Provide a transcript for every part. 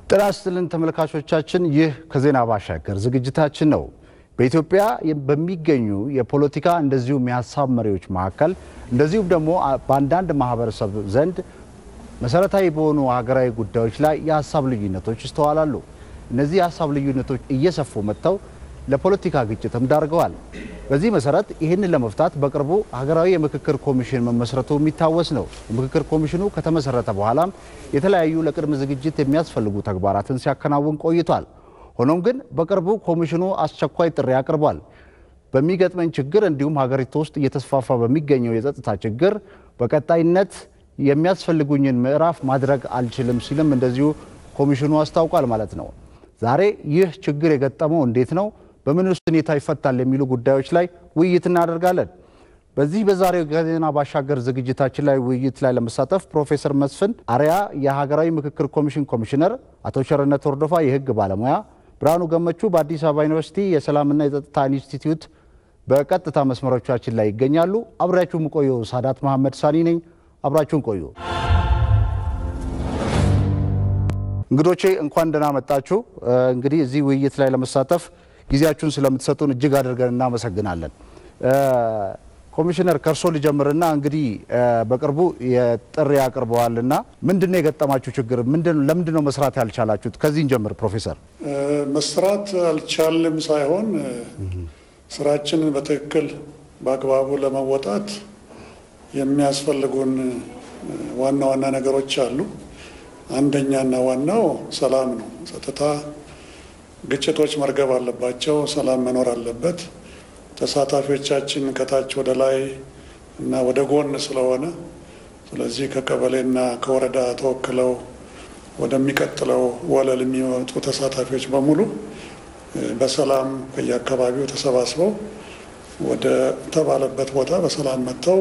ጤና ይስጥልን ተመልካቾቻችን፣ ይህ ከዜና ባሻገር ዝግጅታችን ነው። በኢትዮጵያ በሚገኙ የፖለቲካ እንደዚሁም የሀሳብ መሪዎች መካከል እንደዚሁም ደግሞ በአንዳንድ ማህበረሰብ ዘንድ መሰረታዊ በሆኑ ሀገራዊ ጉዳዮች ላይ የሀሳብ ልዩነቶች ይስተዋላሉ። እነዚህ የሀሳብ ልዩነቶች እየሰፉ መጥተው ለፖለቲካ ግጭትም ዳርገዋል። በዚህ መሰረት ይህንን ለመፍታት በቅርቡ ሀገራዊ የምክክር ኮሚሽን መመስረቱ የሚታወስ ነው። የምክክር ኮሚሽኑ ከተመሰረተ በኋላም የተለያዩ ለቅድመ ዝግጅት የሚያስፈልጉ ተግባራትን ሲያከናውን ቆይቷል። ሆኖም ግን በቅርቡ ኮሚሽኑ አስቸኳይ ጥሪ አቅርቧል። በሚገጥመን ችግር እንዲሁም ሀገሪቱ ውስጥ እየተስፋፋ በሚገኘው የጸጥታ ችግር በቀጣይነት የሚያስፈልጉኝን ምዕራፍ ማድረግ አልችልም ሲልም እንደዚሁ ኮሚሽኑ አስታውቋል ማለት ነው። ዛሬ ይህ ችግር የገጠመው እንዴት ነው? በምን ሁኔታ ይፈታል የሚሉ ጉዳዮች ላይ ውይይት እናደርጋለን። በዚህ በዛሬው ከዜና ባሻገር ዝግጅታችን ላይ ውይይት ላይ ለመሳተፍ ፕሮፌሰር መስፍን አሪያ የሀገራዊ ምክክር ኮሚሽን ኮሚሽነር፣ አቶ ቸርነት ወርዶፋ የህግ ባለሙያ፣ ብርሃኑ ገመቹ በአዲስ አበባ ዩኒቨርሲቲ የሰላምና የጸጥታ ኢንስቲትዩት በቀጥታ መስመሮቻችን ላይ ይገኛሉ። አብራችሁን ቆዩ። ሳዳት መሐመድ ሳኒ ነኝ። አብራችሁን ቆዩ። እንግዶቼ እንኳን ደህና መጣችሁ። እንግዲህ እዚህ ውይይት ላይ ለመሳተፍ ጊዜያችሁን ስለምትሰጡን እጅግ አድርገን እናመሰግናለን። ኮሚሽነር ከርሶ ልጀምርና እንግዲህ በቅርቡ የጥሪ አቅርበዋልና ምንድነው የገጠማችሁ ችግር? ለምንድነው መስራት ያልቻላችሁት? ከዚህ እንጀምር ፕሮፌሰር። መስራት አልቻልም ሳይሆን ስራችንን በትክክል በአግባቡ ለመወጣት የሚያስፈልጉን ዋና ዋና ነገሮች አሉ። አንደኛና ዋናው ሰላም ነው። ጸጥታ፣ ግጭቶች መርገብ አለባቸው። ሰላም መኖር አለበት። ተሳታፊዎቻችን ከታች ወደ ላይ እና ወደ ጎን ስለሆነ ስለዚህ ከቀበሌና ከወረዳ ተወክለው ወደሚቀጥለው ወለል የሚመጡ ተሳታፊዎች በሙሉ በሰላም ከየአካባቢው ተሰባስበው ወደ ተባለበት ቦታ በሰላም መጥተው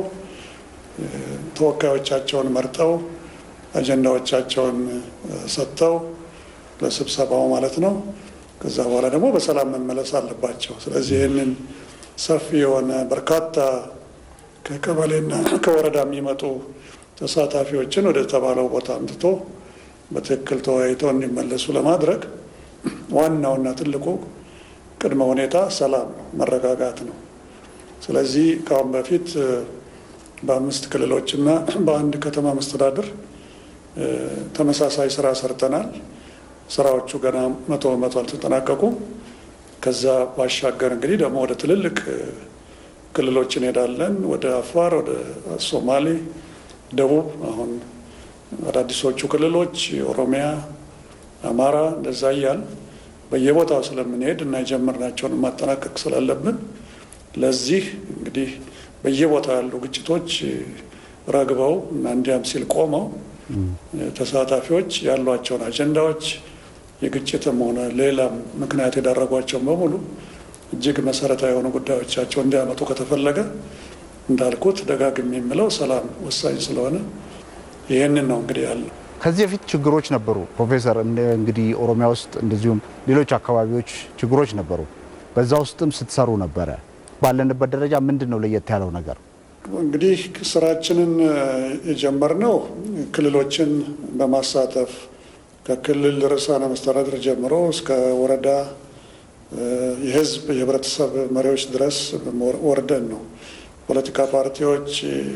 ተወካዮቻቸውን መርጠው አጀንዳዎቻቸውን ሰጥተው ለስብሰባው ማለት ነው። ከዛ በኋላ ደግሞ በሰላም መመለስ አለባቸው። ስለዚህ ይህንን ሰፊ የሆነ በርካታ ከቀበሌና ከወረዳ የሚመጡ ተሳታፊዎችን ወደ ተባለው ቦታ አምጥቶ በትክክል ተወያይተው እንዲመለሱ ለማድረግ ዋናውና ትልቁ ቅድመ ሁኔታ ሰላም ነው፣ መረጋጋት ነው። ስለዚህ ከአሁን በፊት በ5 ክልሎችና በአንድ ከተማ መስተዳድር ተመሳሳይ ስራ ሰርተናል። ስራዎቹ ገና 100% አልተጠናቀቁም። ከዛ ባሻገር እንግዲህ ደግሞ ወደ ትልልቅ ክልሎች እንሄዳለን። ወደ አፋር፣ ወደ ሶማሌ፣ ደቡብ፣ አሁን አዳዲሶቹ ክልሎች ኦሮሚያ፣ አማራ እንደዛ እያል በየቦታው ስለምንሄድ እና የጀመርናቸውን ማጠናቀቅ ስላለብን ለዚህ እንግዲህ በየቦታው ያሉ ግጭቶች ረግበው እና እንዲያም ሲል ቆመው ተሳታፊዎች ያሏቸውን አጀንዳዎች የግጭትም ሆነ ሌላም ምክንያት የዳረጓቸውን በሙሉ እጅግ መሰረታዊ የሆኑ ጉዳዮቻቸው እንዲያመጡ ከተፈለገ እንዳልኩት ደጋግሜ የምለው ሰላም ወሳኝ ስለሆነ ይህንን ነው እንግዲህ ያለው። ከዚህ በፊት ችግሮች ነበሩ ፕሮፌሰር። እንግዲህ ኦሮሚያ ውስጥ እንደዚሁም ሌሎች አካባቢዎች ችግሮች ነበሩ። በዛ ውስጥም ስትሰሩ ነበረ። ባለንበት ደረጃ ምንድነው ለየት ያለው ነገር? እንግዲህ ስራችንን የጀመርነው ክልሎችን በማሳተፍ ከክልል ርዕሳነ መስተዳድር ጀምሮ እስከ ወረዳ የህዝብ የህብረተሰብ መሪዎች ድረስ ወርደን ነው። ፖለቲካ ፓርቲዎች፣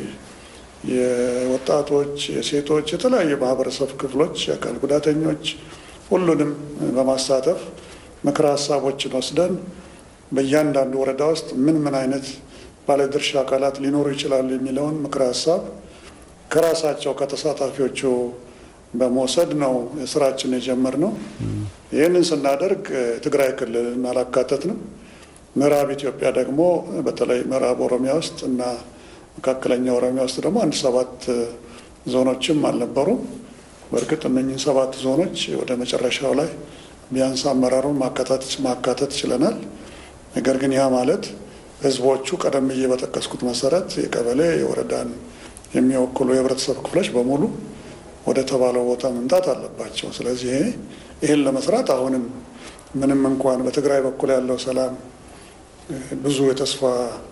የወጣቶች፣ የሴቶች፣ የተለያዩ ማህበረሰብ ክፍሎች፣ የአካል ጉዳተኞች ሁሉንም በማሳተፍ ምክረ ሀሳቦችን ወስደን በእያንዳንዱ ወረዳ ውስጥ ምን አይነት ባለድርሻ አካላት ሊኖሩ ይችላሉ የሚለውን ምክረ ሀሳብ ከራሳቸው ከተሳታፊዎቹ በመውሰድ ነው ስራችን የጀመርነው። ይህንን ስናደርግ ትግራይ ክልልን አላካተትንም። ምዕራብ ኢትዮጵያ ደግሞ በተለይ ምዕራብ ኦሮሚያ ውስጥ እና መካከለኛ ኦሮሚያ ውስጥ ደግሞ 7 ዞኖችም አልነበሩ። በእርግጥ እነኚህን 7 ዞኖች ወደ መጨረሻው ላይ ቢያንስ አመራሩን ማካተት ችለናል። ነገር ግን ያ ማለት ህዝቦቹ ቀደም ብዬ በጠቀስኩት መሰረት የቀበሌ የወረዳን የሚወክሉ የህብረተሰብ ክፍሎች በሙሉ ወደ ተባለው ቦታ መምጣት አለባቸው። ስለዚህ ይህን ለመስራት አሁንም ምንም እንኳን በትግራይ በኩል ያለው ሰላም ብዙ የተስፋ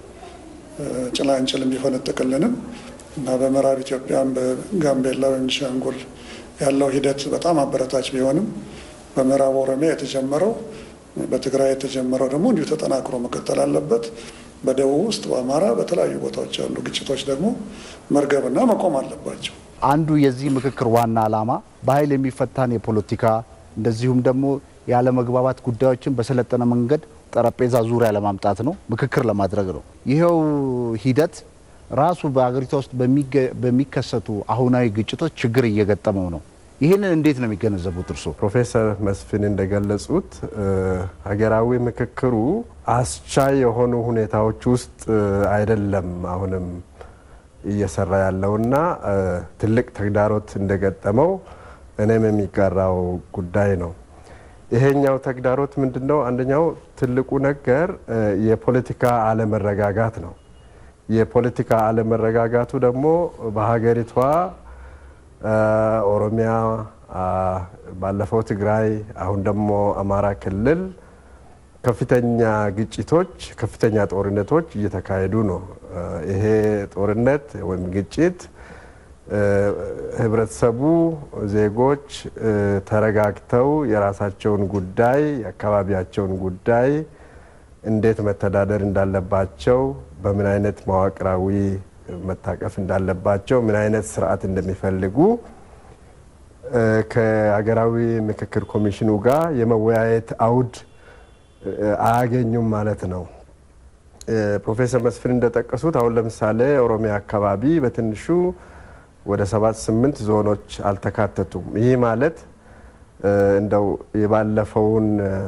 ጭላንጭል ቢፈነጥቅልንም እና በምዕራብ ኢትዮጵያም በጋምቤላ፣ በቤኒሻንጉል ያለው ሂደት በጣም አበረታች ቢሆንም በምዕራብ ኦሮሚያ የተጀመረው በትግራይ የተጀመረው ደግሞ እንዲሁ ተጠናክሮ መቀጠል አለበት። በደቡብ ውስጥ በአማራ በተለያዩ ቦታዎች ያሉ ግጭቶች ደግሞ መርገብና መቆም አለባቸው። አንዱ የዚህ ምክክር ዋና ዓላማ በኃይል የሚፈታን የፖለቲካ እንደዚሁም ደግሞ ያለ መግባባት ጉዳዮችን በሰለጠነ መንገድ ጠረጴዛ ዙሪያ ለማምጣት ነው፣ ምክክር ለማድረግ ነው። ይሄው ሂደት ራሱ በአገሪቷ ውስጥ በሚከሰቱ አሁናዊ ግጭቶች ችግር እየገጠመው ነው። ይህንን እንዴት ነው የሚገነዘቡት እርሶ? ፕሮፌሰር መስፍን እንደገለጹት ሀገራዊ ምክክሩ አስቻይ የሆኑ ሁኔታዎች ውስጥ አይደለም አሁንም እየሰራ ያለውና ትልቅ ተግዳሮት እንደገጠመው እኔም የሚጋራው ጉዳይ ነው። ይሄኛው ተግዳሮት ምንድነው? አንደኛው ትልቁ ነገር የፖለቲካ አለመረጋጋት ነው። የፖለቲካ አለመረጋጋቱ ደግሞ በሀገሪቷ ኦሮሚያ፣ ባለፈው ትግራይ፣ አሁን ደግሞ አማራ ክልል ከፍተኛ ግጭቶች፣ ከፍተኛ ጦርነቶች እየተካሄዱ ነው። ይሄ ጦርነት ወይም ግጭት ህብረተሰቡ፣ ዜጎች ተረጋግተው የራሳቸውን ጉዳይ፣ የአካባቢያቸውን ጉዳይ እንዴት መተዳደር እንዳለባቸው፣ በምን አይነት መዋቅራዊ መታቀፍ እንዳለባቸው፣ ምን አይነት ስርዓት እንደሚፈልጉ ከሀገራዊ ምክክር ኮሚሽኑ ጋር የመወያየት አውድ አያገኙም ማለት ነው። ፕሮፌሰር መስፍን እንደጠቀሱት አሁን ለምሳሌ ኦሮሚያ አካባቢ በትንሹ ወደ 7-8 ዞኖች አልተካተቱም። ይህ ማለት እንደው የባለፈውን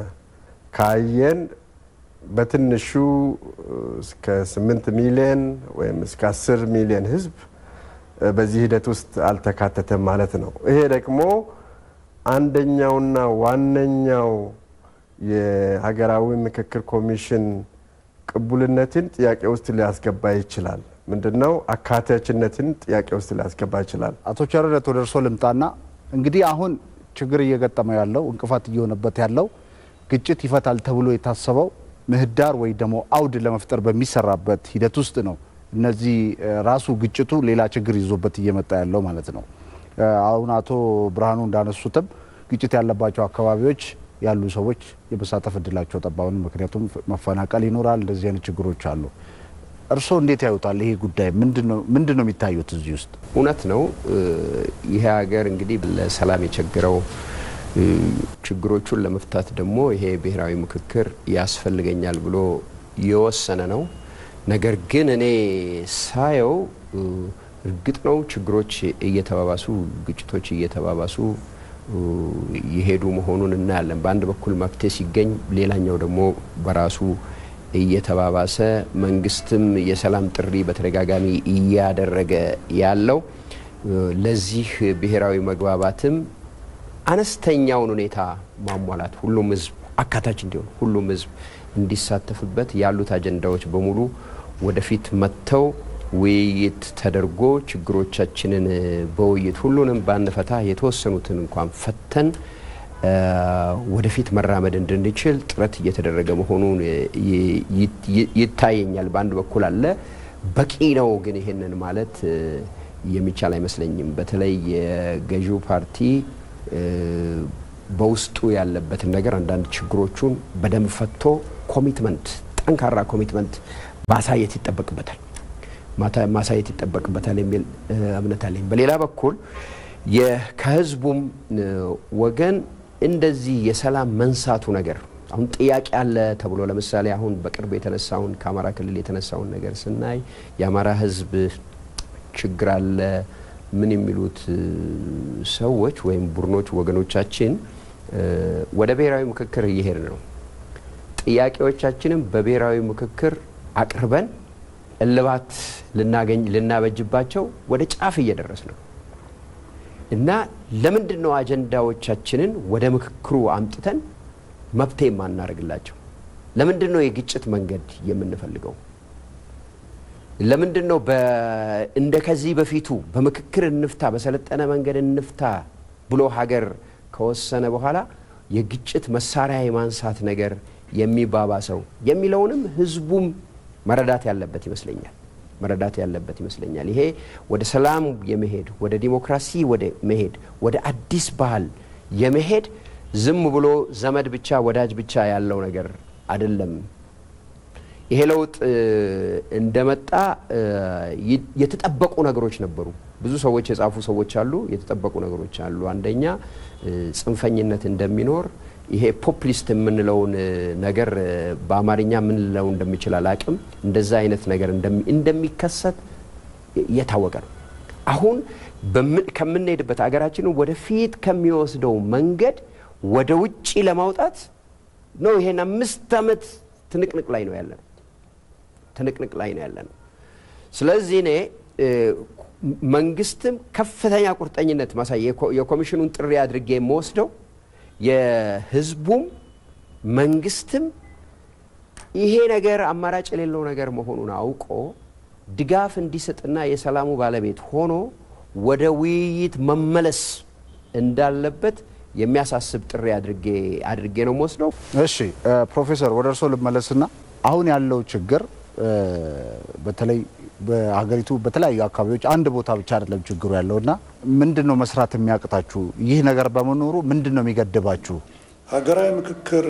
ካየን በትንሹ እስከ 8 ሚሊዮን ወይም እስከ 10 ሚሊዮን ህዝብ በዚህ ሂደት ውስጥ አልተካተተም ማለት ነው። ይሄ ደግሞ አንደኛውና ዋነኛው የሀገራዊ ምክክር ኮሚሽን ቅቡልነትን ጥያቄ ውስጥ ሊያስገባ ይችላል። ምንድነው? አካታችነትን ጥያቄ ውስጥ ሊያስገባ ይችላል። አቶ ቸርነት ወደ እርሶ ልምጣና እንግዲህ አሁን ችግር እየገጠመው ያለው እንቅፋት እየሆነበት ያለው ግጭት ይፈታል ተብሎ የታሰበው ምህዳር ወይ ደግሞ አውድ ለመፍጠር በሚሰራበት ሂደት ውስጥ ነው። እነዚህ ራሱ ግጭቱ ሌላ ችግር ይዞበት እየመጣ ያለው ማለት ነው። አሁን አቶ ብርሃኑ እንዳነሱትም ግጭት ያለባቸው አካባቢዎች ያሉ ሰዎች የመሳተፍ እድላቸው ጠባውን፣ ምክንያቱም መፈናቀል ይኖራል፣ እንደዚህ አይነት ችግሮች አሉ። እርሶ እንዴት ያዩታል? ይሄ ጉዳይ ምንድነው የሚታዩት እዚህ ውስጥ? እውነት ነው። ይሄ ሀገር እንግዲህ ለሰላም የቸገረው ችግሮቹን ለመፍታት ደግሞ ይሄ ብሔራዊ ምክክር ያስፈልገኛል ብሎ የወሰነ ነው። ነገር ግን እኔ ሳየው እርግጥ ነው ችግሮች እየተባባሱ፣ ግጭቶች እየተባባሱ ይሄዱ መሆኑን እናያለን። በአንድ በኩል መፍትሄ ሲገኝ፣ ሌላኛው ደግሞ በራሱ እየተባባሰ መንግስትም የሰላም ጥሪ በተደጋጋሚ እያደረገ ያለው ለዚህ ብሔራዊ መግባባትም አነስተኛውን ሁኔታ ማሟላት፣ ሁሉም ህዝብ አካታች እንዲሆን፣ ሁሉም ህዝብ እንዲሳተፍበት ያሉት አጀንዳዎች በሙሉ ወደፊት መጥተው ውይይት ተደርጎ ችግሮቻችንን በውይይት ሁሉንም ባንፈታ የተወሰኑትን እንኳን ፈተን ወደፊት መራመድ እንድንችል ጥረት እየተደረገ መሆኑን ይታየኛል። በአንድ በኩል አለ። በቂ ነው ግን ይሄንን ማለት የሚቻል አይመስለኝም። በተለይ የገዢው ፓርቲ በውስጡ ያለበትን ነገር አንዳንድ ችግሮቹን በደንብ ፈቶ ኮሚትመንት፣ ጠንካራ ኮሚትመንት ማሳየት ይጠበቅበታል የሚል እምነት አለኝ። በሌላ በኩል ከህዝቡም ወገን እንደዚህ የሰላም መንሳቱ ነገር አሁን ጥያቄ አለ ተብሎ ለምሳሌ አሁን በቅርብ የተነሳውን ከአማራ ክልል የተነሳውን ነገር ስናይ የአማራ ህዝብ ችግር አለ ምን የሚሉት ሰዎች ወይም ቡድኖች ወገኖቻችን ወደ ብሔራዊ ምክክር እየሄድን ነው። ጥያቄዎቻችንን በብሔራዊ ምክክር አቅርበን እልባት ልናበጅባቸው ወደ ጫፍ እየደረስን ነው እና ለምንድነው አጀንዳዎቻችንን ወደ ምክክሩ አምጥተን መፍትሄ ማናረግላቸው? ለምንድነው የግጭት መንገድ የምንፈልገው? ለምንድነው እንደከዚህ በፊቱ በምክክር እንፍታ፣ በሰለጠነ መንገድ እንፍታ ብሎ ሀገር ከወሰነ በኋላ የግጭት መሳሪያ የማንሳት ነገር የሚባባሰው የሚለውንም ህዝቡም መረዳት ያለበት ይመስለኛል። ይሄ ወደ ሰላም የመሄድ፣ ወደ ዲሞክራሲ ወደ መሄድ፣ ወደ አዲስ ባህል የመሄድ ዝም ብሎ ዘመድ ብቻ ወዳጅ ብቻ ያለው ነገር አይደለም። ይሄ ለውጥ እንደመጣ የተጠበቁ ነገሮች ነበሩ። ብዙ ሰዎች የጻፉ ሰዎች አሉ፣ የተጠበቁ ነገሮች አሉ። አንደኛ ጽንፈኝነት እንደሚኖር ይሄ ፖፕሊስት የምንለውን ነገር በአማርኛ ምን ለው እንደሚችል አላቅም እንደዛ አይነት ነገር እንደሚከሰት የታወቀ ነው። አሁን ከምንሄድበት ሀገራችን ወደፊት ከሚወስደው መንገድ ወደ ውጪ ለማውጣት ነው። ይሄን 5 ዓመት ትንቅንቅ ላይ ነው ያለነው። ስለዚህ እኔ መንግስትም ከፍተኛ ቁርጠኝነት ማሳየ የኮሚሽኑን ጥሪ አድርጌ የምወስደው የህዝቡም መንግስትም ይሄ ነገር አማራጭ የሌለው ነገር መሆኑን አውቆ ድጋፍ እንዲሰጥና የሰላሙ ባለቤት ሆኖ ወደ ውይይት መመለስ እንዳለበት የሚያሳስብ ጥሪ አድርጌ ነው የምወስደው። እሺ ፕሮፌሰር ወደ እርሶ ልመለስና አሁን ያለው ችግር በተለይ በሀገሪቱ በተለያዩ አካባቢዎች አንድ ቦታ ብቻ አይደለም ችግሩ ያለውና ምንድነው መስራት የሚያቅታችሁ? ይህ ነገር በመኖሩ ምንድነው የሚገድባችሁ? ሀገራዊ ምክክር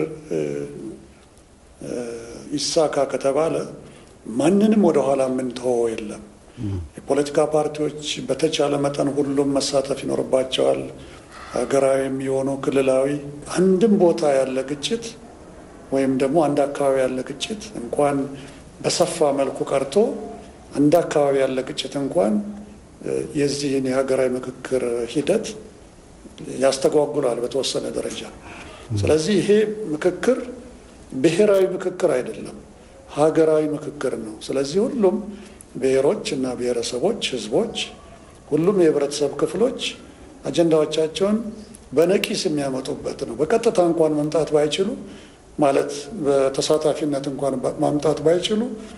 ይሳካ ከተባለ ማንንም ወደ ኋላ የምንተወው የለም። የፖለቲካ ፓርቲዎች በተቻለ መጠን ሁሉም መሳተፍ ይኖርባቸዋል። ሀገራዊ የሚሆነው ክልላዊ አንድም ቦታ ያለ ግጭት ወይም ደግሞ አንድ አካባቢ ያለ ግጭት እንኳን በሰፋ መልኩ ቀርቶ አንድ አካባቢ ያለ ግጭት እንኳን የዚህን የሀገራዊ ምክክር ሂደት ያስተጓጉላል በተወሰነ ደረጃ። ስለዚህ ይሄ ምክክር ብሔራዊ ምክክር አይደለም፣ ሀገራዊ ምክክር ነው። ስለዚህ ሁሉም ብሔሮች እና ብሔረሰቦች፣ ህዝቦች፣ ሁሉም የህብረተሰብ ክፍሎች አጀንዳዎቻቸውን በነቂስ የሚያመጡበት ነው። በቀጥታ እንኳን መምጣት ባይችሉ ማለት በተሳታፊነት እንኳን ማምጣት ባይችሉ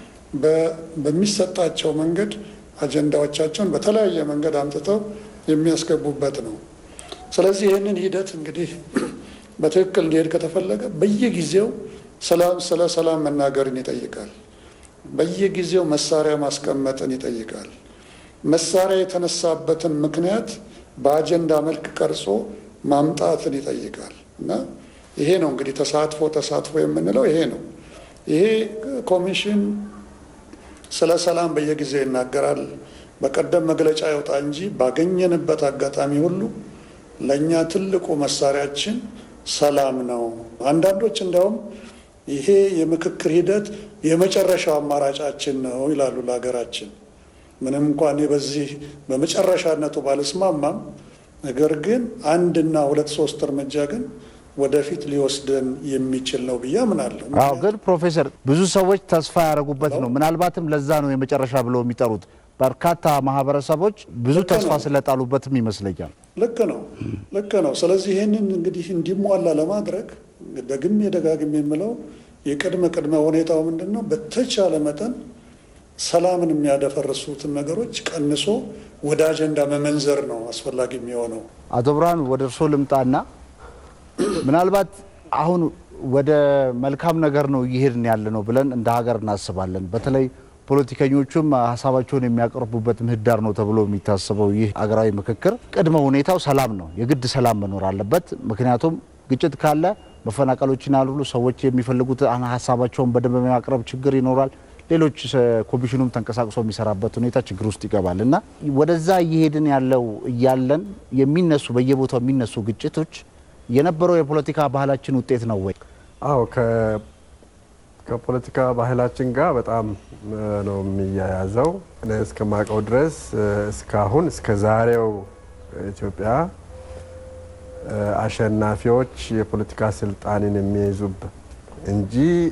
በሚሰጣቸው መንገድ አጀንዳዎቻቸውን በተለያየ መንገድ አምጥተው የሚያስገቡበት ነው። ስለዚህ ይህንን ሂደት እንግዲህ በትክክል እንዲሄድ ከተፈለገ በየጊዜው ስለ ሰላም መናገርን ይጠይቃል። በየጊዜው መሳሪያ ማስቀመጥን ይጠይቃል። መሳሪያ የተነሳበትን ምክንያት በአጀንዳ መልክ ቀርጾ ማምጣትን ይጠይቃል እና ይሄ ነው እንግዲህ ተሳትፎ የምንለው ይሄ ነው። ይሄ ኮሚሽን ስለ ሰላም በየጊዜው ይናገራል። በቀደም መግለጫ ያወጣ እንጂ ባገኘንበት አጋጣሚ ሁሉ ለኛ ትልቁ መሳሪያችን ሰላም ነው። አንዳንዶች እንደውም ይሄ የምክክር ሂደት የመጨረሻው አማራጫችን ነው ይላሉ ለሀገራችን። ምንም እንኳን በዚህ በመጨረሻነቱ ባልስማማም፣ ነገር ግን 1 እና 2 3 እርምጃ ግን ወደፊት ሊወስደን የሚችል ነው ብዬ አምናለሁ። አዎ፣ ግን ፕሮፌሰር ብዙ ሰዎች ተስፋ ያደረጉበት ነው። ምናልባትም ለዛ ነው የመጨረሻ ብለው የሚጠሩት። በርካታ ማህበረሰቦች ብዙ ተስፋ ስለጣሉበትም ይመስለኛል። ልክ ነው። ስለዚህ ይህንን እንግዲህ እንዲሟላ ለማድረግ ደጋግሜ የምለው የቅድመ ሁኔታው ምንድነው? በተቻለ መጠን ሰላምን የሚያደፈርሱትን ነገሮች ቀንሶ ወደ አጀንዳ መመንዘር ነው አስፈላጊ የሚሆነው። አቶ ብርሃኑ ወደ እርሶ ልምጣና ምናልባት አሁን ወደ መልካም ነገር ነው እየሄድን ያለ ነው ብለን እንደ ሀገር እናስባለን። በተለይ ፖለቲከኞቹም ሀሳባቸውን የሚያቀርቡበት ምህዳር ነው ተብሎ የሚታሰበው ይህ ሀገራዊ ምክክር ቅድመ ሁኔታው ሰላም ነው። የግድ ሰላም መኖር አለበት። ምክንያቱም ግጭት ካለ መፈናቀሎችና ሁሉ ሰዎች የሚፈልጉት ሀሳባቸውን በደንብ የሚያቀርብ ችግር ይኖራል። ሌሎች ኮሚሽኑም ተንቀሳቅሶ የሚሰራበት ሁኔታ ችግር ውስጥ ይገባል እና ወደዛ እየሄድን ያለው እያለን የሚነሱ በየቦታው የሚነሱ ግጭቶች የነበረው የፖለቲካ ባህላችን ውጤት ነው ወይ? አዎ፣ ከፖለቲካ ባህላችን ጋር በጣም ነው የሚያያዘው። እኔ እስከማውቀው ድረስ እስካሁን እስከ ዛሬው ኢትዮጵያ አሸናፊዎች የፖለቲካ ስልጣንን የሚይዙበት እንጂ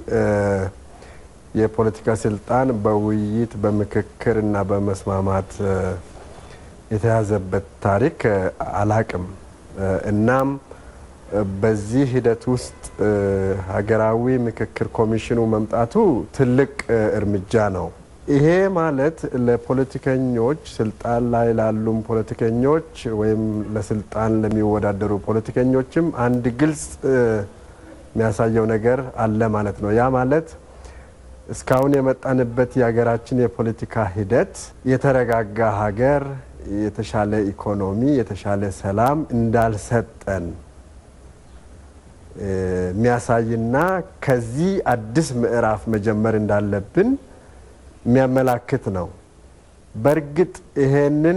የፖለቲካ ስልጣን በውይይት በምክክር እና በመስማማት የተያዘበት ታሪክ አላቅም። እናም በዚህ ሂደት ውስጥ ሀገራዊ ምክክር ኮሚሽኑ መምጣቱ ትልቅ እርምጃ ነው። ይሄ ማለት ለፖለቲከኞች ስልጣን ላይ ላሉም ፖለቲከኞች ወይም ለስልጣን ለሚወዳደሩ ፖለቲከኞችም አንድ ግልጽ የሚያሳየው ነገር አለ ማለት ነው። ያ ማለት እስካሁን የመጣንበት የሀገራችን የፖለቲካ ሂደት የተረጋጋ ሀገር፣ የተሻለ ኢኮኖሚ፣ የተሻለ ሰላም እንዳልሰጠን የሚያሳይና ከዚህ አዲስ ምዕራፍ መጀመር እንዳለብን የሚያመላክት ነው። በእርግጥ ይሄንን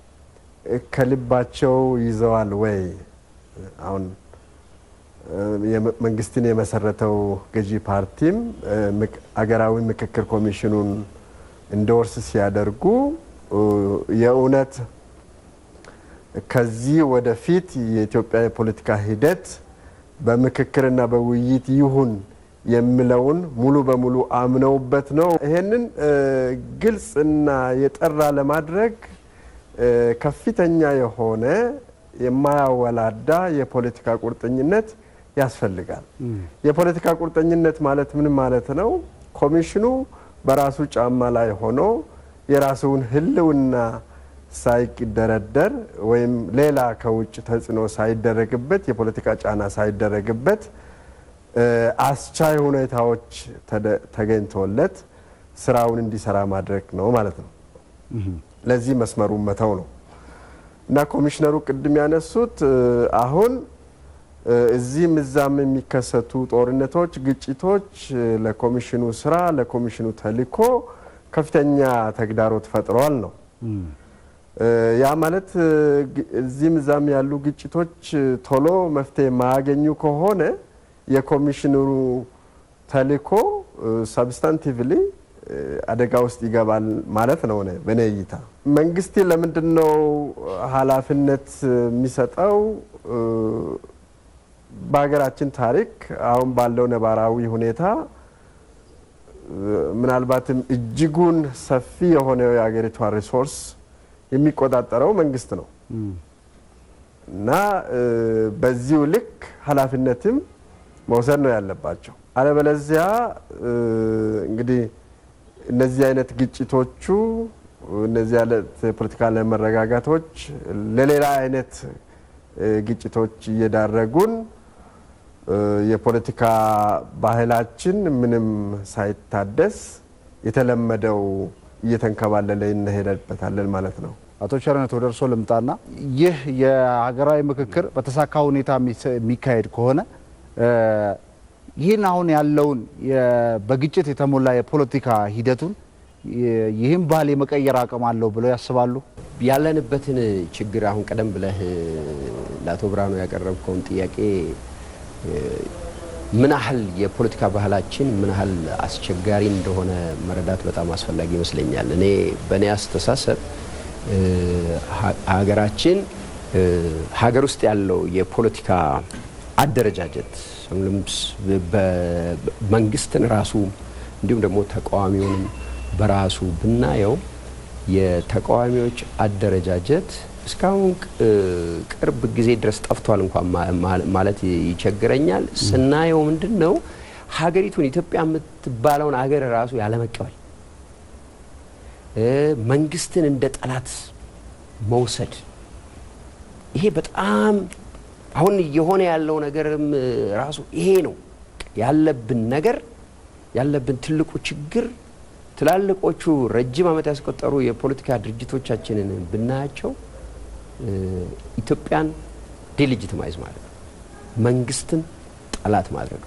ከልባቸው ይዘዋል ወይ? አሁን መንግስትን የመሰረተው ገዢ ፓርቲም አገራዊ ምክክር ኮሚሽኑን እንዶርስ ሲያደርጉ የእውነት ከዚህ ወደፊት የኢትዮጵያ የፖለቲካ ሂደት በምክክርና በውይይት ይሁን የሚለውን ሙሉ በሙሉ አምነውበት ነው? ይሄንን ግልጽና የጠራ ለማድረግ ከፍተኛ የሆነ የማያወላዳ የፖለቲካ ቁርጠኝነት ያስፈልጋል። የፖለቲካ ቁርጠኝነት ማለት ምን ማለት ነው? ኮሚሽኑ በራሱ ጫማ ላይ ሆኖ የራሱን ህልውና ሳይደረደር ወይም ሌላ ከውጭ ተጽዕኖ ሳይደረግበት የፖለቲካ ጫና ሳይደረግበት አስቻይ ሁኔታዎች ተገኝቶለት ስራውን እንዲሰራ ማድረግ ነው ማለት ነው። ለዚህ መስመሩን መተው ነው እና ኮሚሽነሩ ቅድም ያነሱት አሁን እዚህም እዛም የሚከሰቱ ጦርነቶች፣ ግጭቶች ለኮሚሽኑ ስራ ለኮሚሽኑ ተልዕኮ ከፍተኛ ተግዳሮት ፈጥረዋል ነው። ያ ማለት እዚህም እዛም ያሉ ግጭቶች ቶሎ መፍትሄ ማያገኙ ከሆነ የኮሚሽኑ ተልዕኮ ሰብስታንቲቭሊ አደጋ ውስጥ ይገባል ማለት ነው። በኔ እይታ መንግስት ለምንድነው ኃላፊነት የሚሰጠው? በሀገራችን ታሪክ አሁን ባለው ነባራዊ ሁኔታ ምናልባትም እጅጉን ሰፊ የሆነ የሀገሪቷ ሪሶርስ የሚቆጣጠረው መንግስት ነው እና በዚሁ ልክ ኃላፊነትም መውሰድ ነው ያለባቸው። አለበለዚያ እንግዲህ እነዚህ አይነት ግጭቶቹ እነዚህ አይነት ፖለቲካ ለመረጋጋቶች ለሌላ አይነት ግጭቶች እየዳረጉን የፖለቲካ ባህላችን ምንም ሳይታደስ የተለመደው እየተንከባለለ እንሄድበታለን ማለት ነው። አቶ ቸርነት ወደ እርሶ ልምጣና ይህ የሀገራዊ ምክክር በተሳካ ሁኔታ የሚካሄድ ከሆነ ይህን አሁን ያለውን በግጭት የተሞላ የፖለቲካ ሂደቱን ይህን ባህል የመቀየር አቅም አለው ብለው ያስባሉ? ያለንበትን ችግር አሁን ቀደም ብለህ ለአቶ ብርሃኑ ያቀረብከውን ጥያቄ ምን ያህል የፖለቲካ ባህላችን ምን ያህል አስቸጋሪ እንደሆነ መረዳት በጣም አስፈላጊ ይመስለኛል። እኔ በእኔ አስተሳሰብ ሀገራችን ሀገር ውስጥ ያለው የፖለቲካ አደረጃጀት በመንግስትን ራሱ እንዲሁም ደግሞ ተቃዋሚውንም በራሱ ብናየው የተቃዋሚዎች አደረጃጀት እስካሁን ቅርብ ጊዜ ድረስ ጠፍቷል እንኳን ማለት ይቸግረኛል። ስናየው ምንድነው ሀገሪቱን ኢትዮጵያ የምትባለውን ሀገር ራሱ ያለመቀበል፣ መንግስትን እንደ ጠላት መውሰድ፣ ይሄ በጣም አሁን የሆነ ያለው ነገርም ራሱ ይሄ ነው ያለብን ነገር። ያለብን ትልቁ ችግር ትላልቆቹ ረጅም ዓመት ያስቆጠሩ የፖለቲካ ድርጅቶቻችንን ብናያቸው ኢትዮጵያን ዲሌጂቲማይዝ ማድረግ፣ መንግስትን ጠላት ማድረግ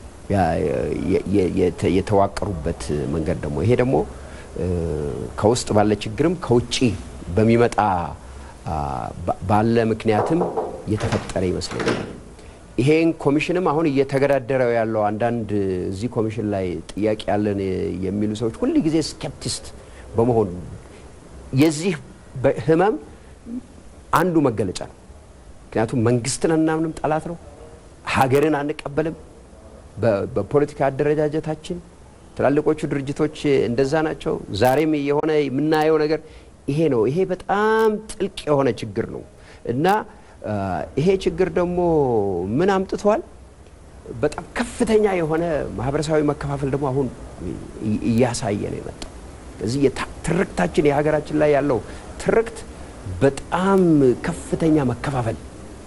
የተዋቀሩበት መንገድ ደግሞ ይሄ ደግሞ ከውስጥ ባለ ችግርም ከውጪ በሚመጣ ባለ ምክንያትም የተፈጠረ ይመስለኛል። ይሄን ኮሚሽንም አሁን እየተገዳደረው ያለው አንዳንድ እዚህ ኮሚሽን ላይ ጥያቄ ያለን የሚሉ ሰዎች ሁሉ ጊዜ ስኬፕቲስት በመሆን የዚህ ህመም አንዱ መገለጫ ነው። ምክንያቱም መንግስትን አናምንም፣ ጠላት ነው። ሀገርን አንቀበልም። በፖለቲካ አደረጃጀታችን ትላልቆቹ ድርጅቶች እንደዛ ናቸው። ዛሬም የሆነ የምናየው ነገር ይሄ ነው። ይሄ በጣም ጥልቅ የሆነ ችግር ነው እና ይሄ ችግር ደግሞ ምን አምጥቷል? በጣም ከፍተኛ የሆነ ማህበረሰባዊ መከፋፈል ደግሞ አሁን እያሳየ ነው የመጣው። ስለዚህ ትርክታችን የሀገራችን ላይ ያለው ትርክት በጣም ከፍተኛ መከፋፈል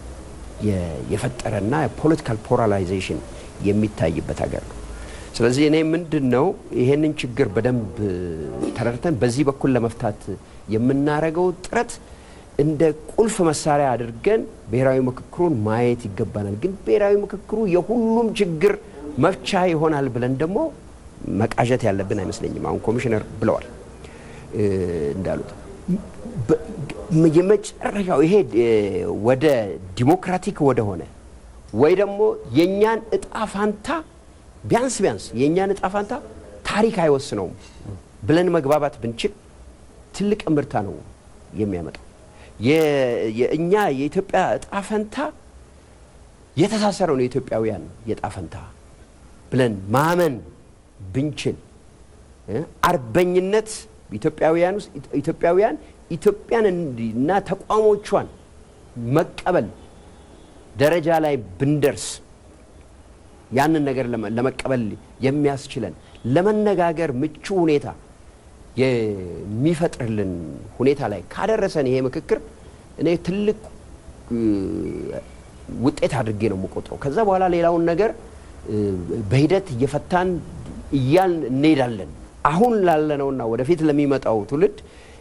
የፈጠረና ፖለቲካል ፖላራይዜሽን የሚታይበት ሀገር ነው። ስለዚህ እኔ ምንድነው ይሄንን ችግር በደንብ ተረድተን በዚህ በኩል ለመፍታት የምናረገው ጥረት እንደ ቁልፍ መሳሪያ አድርገን ብሔራዊ ምክክሩን ማየት ይገባናል። ግን ብሔራዊ ምክክሩ የሁሉም ችግር መፍቻ ይሆናል ብለን ደግሞ መቃዠት ያለብን አይመስለኝም። አሁን ኮሚሽነር ብለዋል እንዳሉት የመጨረሻው ይሄ ወደ ዲሞክራቲክ ወደ ሆነ ወይ ደግሞ የኛን እጣ ፋንታ ቢያንስ የኛን እጣ ፋንታ ታሪክ አይወስነውም ብለን መግባባት ብንችል ትልቅ ምርታ ነው የሚያመጣው። የእኛ የኢትዮጵያ እጣ ፈንታ የተሳሰረው ነው የኢትዮጵያውያን የእጣ ፈንታ ብለን ማመን ብንችል አርበኝነት ኢትዮጵያውያን ኢትዮጵያን እና ተቋሞቿን መቀበል ደረጃ ላይ ብንደርስ ያንን ነገር ለመቀበል የሚያስችለን ለመነጋገር ምቹ ሁኔታ የሚፈጥርልን ሁኔታ ላይ ካደረሰን ይሄ ምክክር እኔ ትልቅ ውጤት አድርጌ ነው የምቆጥረው። ከዛ በኋላ ሌላውን ነገር በሂደት እየፈታን እንሄዳለን። አሁን ላለነውና ወደፊት ለሚመጣው ትውልድ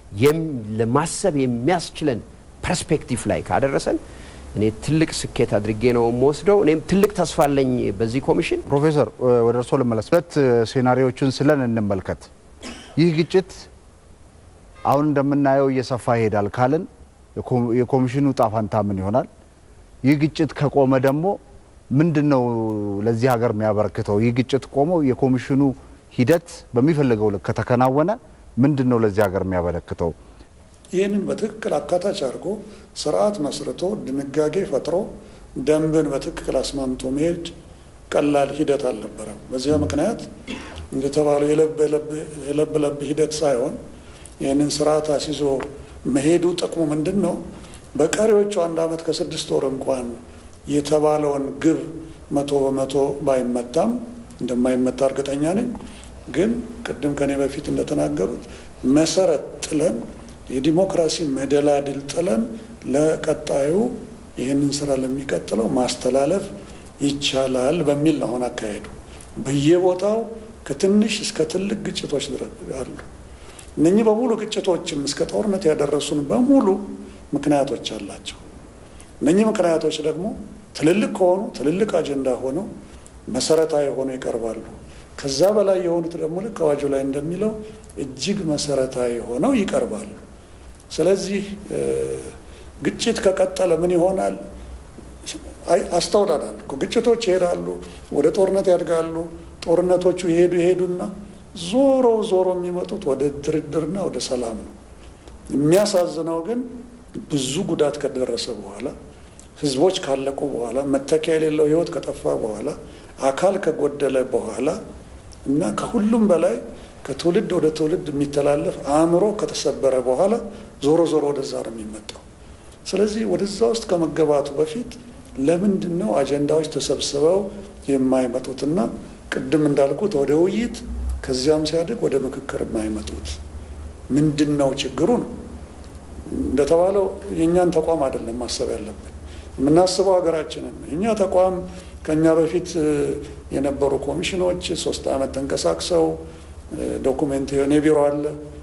ለማሰብ የሚያስችለን ፐርስፔክቲቭ ላይ ካደረሰን እኔ ትልቅ ስኬት አድርጌ ነው የምወስደው። እኔም ትልቅ ተስፋ አለኝ በዚህ ኮሚሽን። ፕሮፌሰር ወደ እርሶ ልመለስ። ሁለት ሴናሪዮችን ስለን እንመልከት። ይህ ግጭት አሁን እንደምናየው እየሰፋ ይሄዳል ካልን የኮሚሽኑ ጣፋንታ ምን ይሆናል? ይህ ግጭት ከቆመ ደግሞ ምንድነው ለዚህ ሀገር የሚያበረክተው? ይህ ግጭት ቆሞ የኮሚሽኑ ሂደት በሚፈልገው ልክ ከተከናወነ ምንድነው ለዚህ ሀገር የሚያበረክተው? ይህንን በትክክል አካታች አድርጎ ስርዓት መስርቶ ድንጋጌ ፈጥሮ ደንብን በትክክል አስማምቶ መሄድ ቀላል ሂደት አልነበረም። በዚያ ምክንያት እንደተባለው የለብ ሂደት ሳይሆን ይህንን ስርዓት አስይዞ መሄዱ ጥቅሙ ምንድን ነው? በቀሪዎቹ 1 ዓመት ከ6 ወር እንኳን የተባለውን ግብ 100% ባይመታም እንደማይመታ እርግጠኛ ነኝ። ግን ቅድም ከኔ በፊት እንደተናገሩት መሰረት ጥለን የዲሞክራሲ መደላድል ጥለን ለቀጣዩ ይህንን ስራ ለሚቀጥለው ማስተላለፍ ይቻላል በሚል ነው አሁን አካሄዱ። በየቦታው ከትንሽ እስከ ትልቅ ግጭቶች አሉ። እነኚህ በሙሉ ግጭቶችም እስከ ጦርነት ያደረሱን በሙሉ ምክንያቶች አላቸው። እነኚህ ምክንያቶች ደግሞ ትልልቅ ከሆኑ ትልልቅ አጀንዳ ሆነው መሰረታዊ ሆነው ይቀርባሉ። ከዛ በላይ የሆኑት ደግሞ ልክ አዋጁ ላይ እንደሚለው እጅግ መሰረታዊ ሆነው ይቀርባሉ። ስለዚህ ግጭት ከቀጠለ ምን ይሆናል? አስተውለናል እኮ ግጭቶች ይሄዳሉ፣ ወደ ጦርነት ያድጋሉ። ጦርነቶቹ ይሄዱና ዞሮ የሚመጡት ወደ ድርድርና ወደ ሰላም ነው። የሚያሳዝነው ግን ብዙ ጉዳት ከደረሰ በኋላ፣ ህዝቦች ካለቁ በኋላ፣ መተኪያ የሌለው ህይወት ከጠፋ በኋላ፣ አካል ከጎደለ በኋላ እና ከሁሉም በላይ ከትውልድ ወደ ትውልድ የሚተላለፍ አእምሮ ከተሰበረ በኋላ ዞሮ ወደዛ ነው የሚመጣው። ስለዚህ ወደዛ ውስጥ ከመገባቱ በፊት ለምንድን ነው አጀንዳዎች ተሰብስበው የማይመጡትና ቅድም እንዳልኩት ወደ ውይይት ከዚያም ሲያድግ ወደ ምክክር የማይመጡት? ምንድን ነው ችግሩ ነው? እንደተባለው የእኛን ተቋም አይደለም ማሰብ ያለብን፣ የምናስበው ሀገራችንን። የእኛ ተቋም ከኛ በፊት የነበሩ ኮሚሽኖች 3 ዓመት ተንቀሳቅሰው ዶኩሜንት የኔ ቢሮ አለ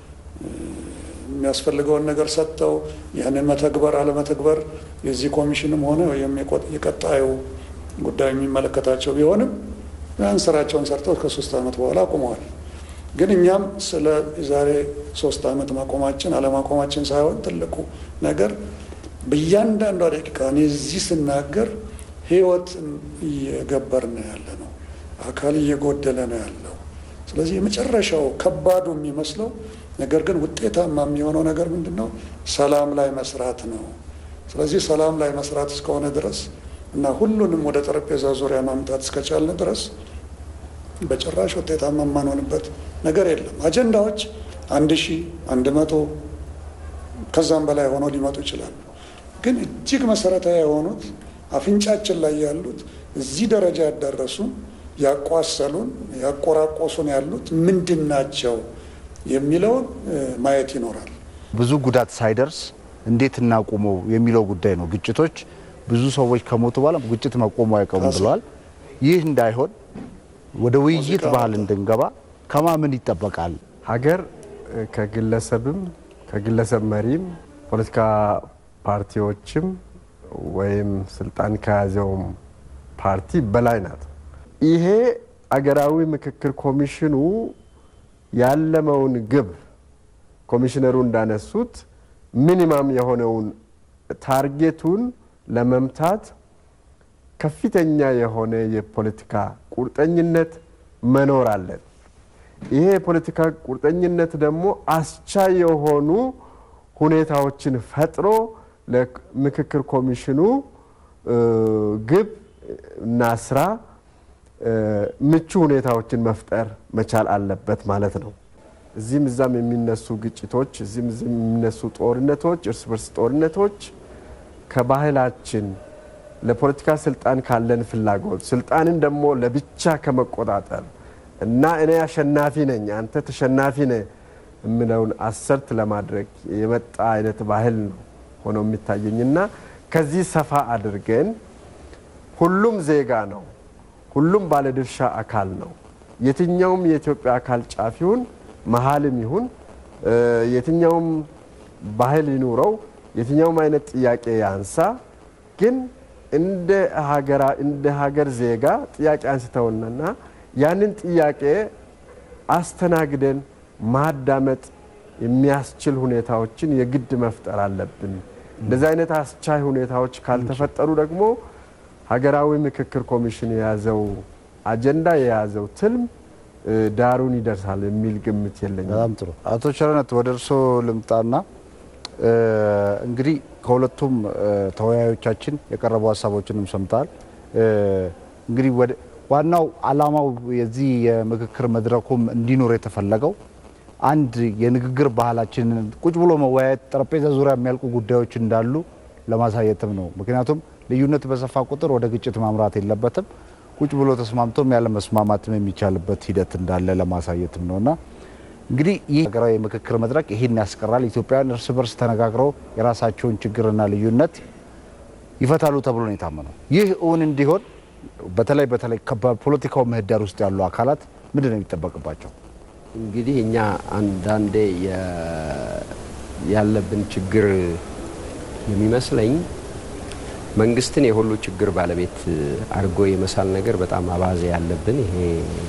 የሚያስፈልገውን ነገር ሰጥተው ያንን መተግበር አለመተግበር የዚህ ኮሚሽንም ሆነ የቀጣዩ ጉዳይ የሚመለከታቸው ቢሆንም ያን ስራቸውን ሰርተው ከ3 ዓመት በኋላ አቁመዋል። ግን እኛም ስለ ዛሬ 3 ዓመት ማቆማችን አለማቆማችን ሳይሆን ትልቁ ነገር በእያንዳንዷ ደቂቃ እኔ እዚህ ስናገር ህይወት እየገበርን ያለ ነው፣ አካል እየጎደለ ነው ያለው። ስለዚህ የመጨረሻው ከባዱ የሚመስለው ነገር ግን ውጤታማ የሚሆነው ነገር ምንድነው? ሰላም ላይ መስራት ነው። ስለዚህ ሰላም ላይ መስራት እስከሆነ ድረስ እና ሁሉንም ወደ ጠረጴዛ ዙሪያ ማምጣት እስከቻልን ድረስ በጭራሽ ውጤታማ የማንሆንበት ነገር የለም። አጀንዳዎች 1100 ከዛም በላይ ሆነው ሊመጡ ይችላሉ። ግን እጅግ መሰረታዊ የሆኑት አፍንጫችን ላይ ያሉት እዚህ ደረጃ ያደረሱን ያቋሰሉን ያቆራቆሱን ያሉት ምንድናቸው የሚለውን ማየት ይኖራል። ብዙ ጉዳት ሳይደርስ እንዴት እናቆመው የሚለው ጉዳይ ነው። ግጭቶች ብዙ ሰዎች ከሞቱ በኋላ ግጭት መቆሙ አይቀርም ብለዋል። ይህ እንዳይሆን ወደ ውይይት ባህል እንድንገባ ከማምን ይጠበቃል? ሀገር ከግለሰብም ከግለሰብ መሪም ፖለቲካ ፓርቲዎችም ወይም ስልጣን ከያዘውም ፓርቲ በላይ ናት። ይሄ አገራዊ ምክክር ኮሚሽኑ ያለመውን ግብ ኮሚሽነሩ እንዳነሱት ሚኒማም የሆነውን ታርጌቱን ለመምታት ከፍተኛ የሆነ የፖለቲካ ቁርጠኝነት መኖር አለ። ይሄ የፖለቲካ ቁርጠኝነት ደግሞ አስቻይ የሆኑ ሁኔታዎችን ፈጥሮ ለምክክር ኮሚሽኑ ግብ እና ስራ ምቹ ሁኔታዎችን መፍጠር መቻል አለበት ማለት ነው። እዚህም እዛም የሚነሱ ግጭቶች፣ እዚህም እዚህም የሚነሱ ጦርነቶች፣ እርስ በርስ ጦርነቶች ከባህላችን ለፖለቲካ ስልጣን ካለን ፍላጎት ስልጣንን ደግሞ ለብቻ ከመቆጣጠር እና እኔ አሸናፊ ነኝ አንተ ተሸናፊ ነህ ምንውን አሰርት ለማድረግ የመጣ አይነት ባህል ነው ሆኖ የሚታየኝና ከዚህ ሰፋ አድርገን ሁሉም ዜጋ ነው፣ ሁሉም ባለድርሻ አካል ነው። የትኛውም የኢትዮጵያ አካል ጫፊውን መሃልም ይሁን የትኛውም ባህል ይኑረው የትኛውም አይነት ጥያቄ ያንሳ ግን እንደ ሀገር ዜጋ ጥያቄ አንስተውና ያንን ጥያቄ አስተናግደን ማዳመጥ የሚያስችል ሁኔታዎችን የግድ መፍጠር አለብን። እንደዚህ አይነት አስቻይ ሁኔታዎች ካልተፈጠሩ ደግሞ ሀገራዊ ምክክር ኮሚሽን የያዘው አጀንዳ የያዘው ትልም ዳሩን ይደርሳል የሚል ግምት የለኝም። በጣም ጥሩ። አቶ ቸርነት ወደ እርሶ ልምጣና እንግዲህ ከሁለቱም ተወያዮቻችን የቀረቡ ሀሳቦችንም ሰምታል። እንግዲህ ዋናው አላማው የዚህ የምክክር መድረኩም እንዲኖር የተፈለገው አንድ የንግግር ባህላችንን ቁጭ ብሎ መወያየት ጠረጴዛ ዙሪያ የሚያልቁ ጉዳዮች እንዳሉ ለማሳየትም ነው። ምክንያቱም ልዩነት በሰፋ ቁጥር ወደ ግጭት ማምራት የለበትም። ቁጭ ብሎ ተስማምቶም ያለ መስማማትም የሚቻልበት ሂደት እንዳለ ለማሳየትም ነውና እንግዲህ ይህ ሀገራዊ ምክክር መድረክ ይሄን ያስቀራል። ኢትዮጵያውያን እርስ በርስ ተነጋግረው የራሳቸውን ችግርና ልዩነት ይፈታሉ ተብሎ ነው የታመነው። ይህ እውን እንዲሆን በተለይ በፖለቲካው ምህዳር ውስጥ ያሉ አካላት ምንድን ነው የሚጠበቅባቸው? እንግዲህ እኛ አንዳንዴ ያለብን ችግር የሚመስለኝ መንግስትን የሁሉ ችግር ባለቤት አድርጎ የመሳል ነገር በጣም አባዜ ያለብን ይሄ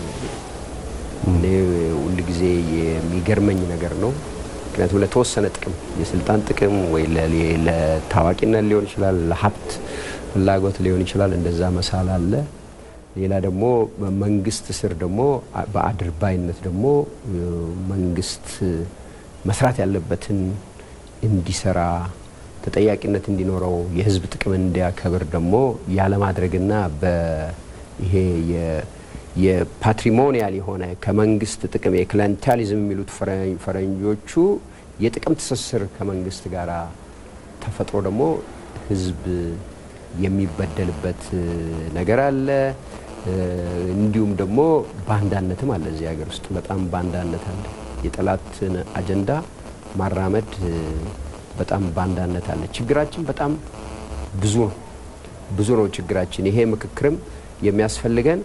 ሁሉ ጊዜ የሚገርመኝ ነገር ነው። ምክንያቱም ለተወሰነ ጥቅም የስልጣን ጥቅም ወይ ለታዋቂነት ሊሆን ይችላል፣ ለሀብት ፍላጎት ሊሆን ይችላል፣ እንደዛ መሳል አለ። ሌላ ደግሞ መንግስት ስር ደግሞ በአድርባይነት ደግሞ መንግስት መስራት ያለበትን እንዲሰራ ተጠያቂነት እንዲኖረው የህዝብ ጥቅም እንዲያከብር ደግሞ ያለማድረግና በይሄ የፓትሪሞኒያል የሆነ ከመንግስት ጥቅም የክላንታሊዝም የሚሉት ፈረንጆቹ የጥቅም ትስስር ከመንግስት ጋር ተፈጥሮ ደግሞ ህዝብ የሚበደልበት ነገር አለ። እንዲሁም ደግሞ ባንዳነትም አለ። እዚህ ሀገር ውስጥ በጣም ባንዳነት አለ። የጠላትን አጀንዳ ማራመድ በጣም ባንዳነት አለ። ችግራችን በጣም ብዙ ነው ችግራችን። ይሄ ምክክርም የሚያስፈልገን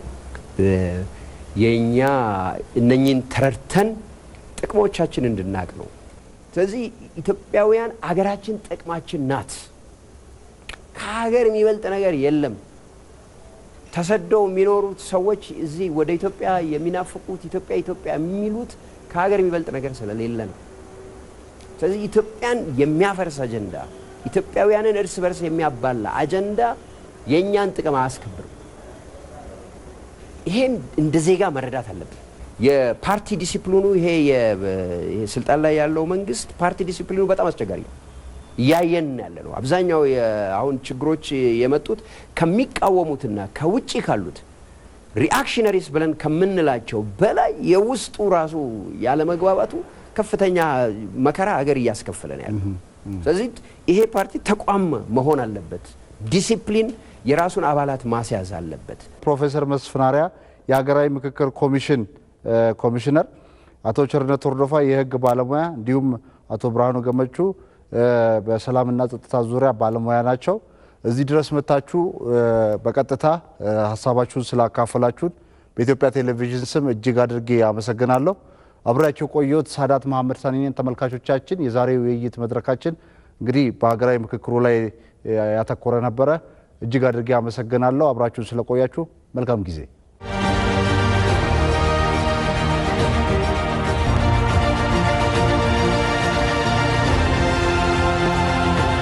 የኛ እነኚህን ተረድተን ጥቅሞቻችን እንድናቅ ነው። ስለዚህ ኢትዮጵያውያን አገራችን ጥቅማችን ናት። ከሀገር የሚበልጥ ነገር የለም። ተሰደው የሚኖሩት ሰዎች እዚህ ወደ ኢትዮጵያ የሚናፍቁት ኢትዮጵያ የሚሉት ከሀገር የሚበልጥ ነገር ስለሌለ ነው። ስለዚህ ኢትዮጵያን የሚያፈርስ አጀንዳ፣ ኢትዮጵያውያንን እርስ በርስ የሚያባላ አጀንዳ የኛን ጥቅም አያስከብርም። ይሄን እንደ ዜጋ መረዳት አለብን። የፓርቲ ዲሲፕሊኑ ይሄ ስልጣን ላይ ያለው መንግስት ፓርቲ ዲሲፕሊኑ በጣም አስቸጋሪ ነው። ያየን ያለ ነው። አብዛኛው አሁን ችግሮች የመጡት ከሚቃወሙትና ከውጪ ካሉት ሪአክሽነሪስ ብለን ከምንላቸው በላይ የውስጡ ራሱ ያለ መግባባቱ ከፍተኛ መከራ ሀገር እያስከፈለን ያለ። ስለዚህ ይሄ ፓርቲ ተቋም መሆን አለበት። ዲሲፕሊን የራሱን አባላት ማስያዝ አለበት። ፕሮፌሰር መስፍን አርአያ የሀገራዊ ምክክር ኮሚሽን ኮሚሽነር፣ አቶ ቸርነት ወርዶፋ የህግ ባለሙያ እንዲሁም አቶ ብርሃኑ ገመቹ በሰላምና ጸጥታ ዙሪያ ባለሙያ ናቸው። እዚህ ድረስ መጣችሁ በቀጥታ ሐሳባችሁን ስላካፈላችሁን በኢትዮጵያ ቴሌቪዥን ስም እጅግ አድርጌ አመሰግናለሁ። አብራችሁ ቆዩት። ሳዳት መሐመድ ሳኒ ነኝ። ተመልካቾቻችን የዛሬው የውይይት መድረካችን እንግዲህ በሀገራዊ ምክክሩ ላይ ያተኮረ ነበረ። እጅግ አድርጌ አመሰግናለሁ። አብራችሁን ስለቆያችሁ መልካም ጊዜ